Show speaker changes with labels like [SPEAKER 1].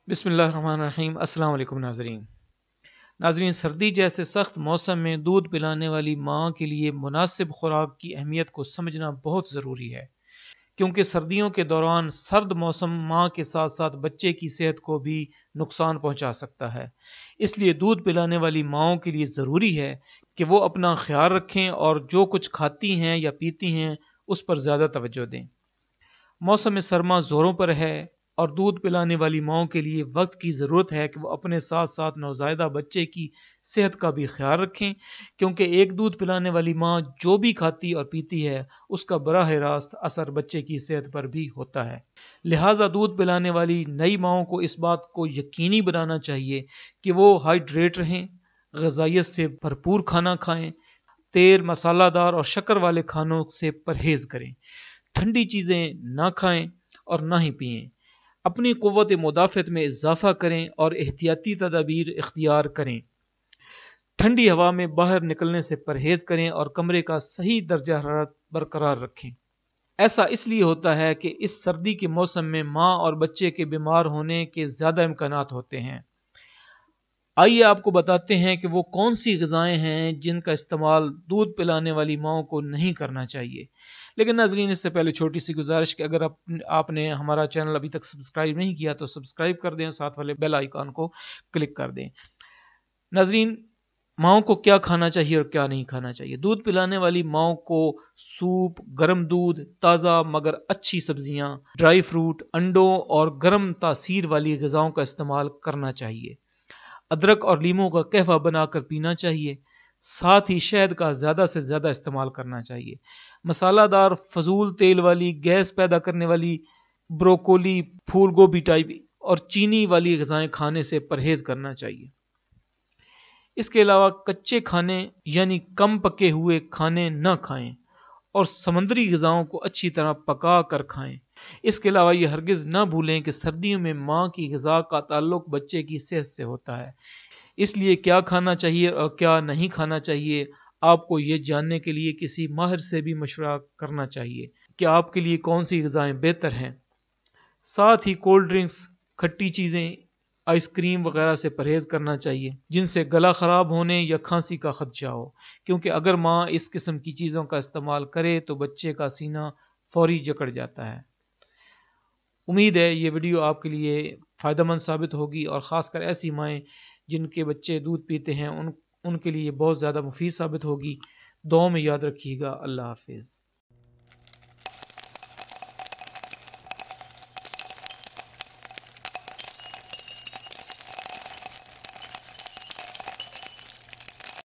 [SPEAKER 1] बिस्मिल्लाहिर्रहमानिर्रहीम। अस्सलाम वालेकुम नाज़रीन, सर्दी जैसे सख्त मौसम में दूध पिलाने वाली माँ के लिए मुनासिब खुराक की अहमियत को समझना बहुत ज़रूरी है, क्योंकि सर्दियों के दौरान सर्द मौसम माँ के साथ साथ बच्चे की सेहत को भी नुकसान पहुँचा सकता है। इसलिए दूध पिलाने वाली माँओं के लिए ज़रूरी है कि वो अपना ख्याल रखें और जो कुछ खाती हैं या पीती हैं उस पर ज़्यादा तवज्जो दें। मौसम सरमा ज़ोरों पर है और दूध पिलाने वाली माँओं के लिए वक्त की ज़रूरत है कि वो अपने साथ साथ नवज़ायदा बच्चे की सेहत का भी ख्याल रखें, क्योंकि एक दूध पिलाने वाली माँ जो भी खाती और पीती है उसका बराह रास्त असर बच्चे की सेहत पर भी होता है। लिहाजा दूध पिलाने वाली नई माँओं को इस बात को यकीनी बनाना चाहिए कि वो हाइड्रेट रहें, ग़िज़ाइयत से भरपूर खाना खाएँ, तेल मसालादार और शक्कर वाले खानों से परहेज़ करें, ठंडी चीज़ें ना खाएं और ना ही पिएं, अपनी क़ुव्वत मुदाफ़त में इजाफ़ा करें और एहतियाती तदाबीर इख्तियार करें। ठंडी हवा में बाहर निकलने से परहेज़ करें और कमरे का सही दर्जा हरारत बरकरार रखें। ऐसा इसलिए होता है कि इस सर्दी के मौसम में माँ और बच्चे के बीमार होने के ज़्यादा इम्कानात होते हैं। आइए आपको बताते हैं कि वो कौन सी ग़िज़ाएँ हैं जिनका इस्तेमाल दूध पिलाने वाली माँओं को नहीं करना चाहिए। लेकिन नाज़रीन, इससे पहले छोटी सी गुजारिश कि अगर आपने हमारा चैनल अभी तक सब्सक्राइब नहीं किया तो सब्सक्राइब कर दें और साथ वाले बेल आइकन को क्लिक कर दें। नाज़रीन, माँओं को क्या खाना चाहिए और क्या नहीं खाना चाहिए। दूध पिलाने वाली माँओं को सूप, गर्म दूध, ताज़ा मगर अच्छी सब्जियाँ, ड्राई फ्रूट, अंडों और गर्म तासीर वाली ग़िज़ाओं का इस्तेमाल करना चाहिए। अदरक और लीमों का कहवा बनाकर पीना चाहिए। साथ ही शहद का ज़्यादा से ज़्यादा इस्तेमाल करना चाहिए। मसालादार, फजूल तेल वाली, गैस पैदा करने वाली ब्रोकोली, फूल गोभी टाइप और चीनी वाली ग़िज़ाएँ खाने से परहेज़ करना चाहिए। इसके अलावा कच्चे खाने यानी कम पके हुए खाने न खाएं और समुद्री ग़िज़ाओं को अच्छी तरह पका कर खाएं। इसके अलावा ये हरगिज़ न भूलें कि सर्दियों में माँ की ग़िज़ा का ताल्लुक़ बच्चे की सेहत से होता है। इसलिए क्या खाना चाहिए और क्या नहीं खाना चाहिए, आपको ये जानने के लिए किसी माहिर से भी मशवरा करना चाहिए कि आपके लिए कौन सी ग़िज़ाएँ बेहतर हैं। साथ ही कोल्ड ड्रिंक्स, खट्टी चीज़ें, आइसक्रीम वगैरह से परहेज़ करना चाहिए जिनसे गला ख़राब होने या खांसी का ख़दशा हो, क्योंकि अगर माँ इस किस्म की चीज़ों का इस्तेमाल करे तो बच्चे का सीना फौरी जकड़ जाता है। उम्मीद है ये वीडियो आपके लिए फ़ायदेमंद साबित होगी और ख़ासकर ऐसी माएँ जिनके बच्चे दूध पीते हैं उनके लिए बहुत ज़्यादा मुफीद साबित होगी। दुआ में याद रखिएगा। अल्लाह हाफ़िज़।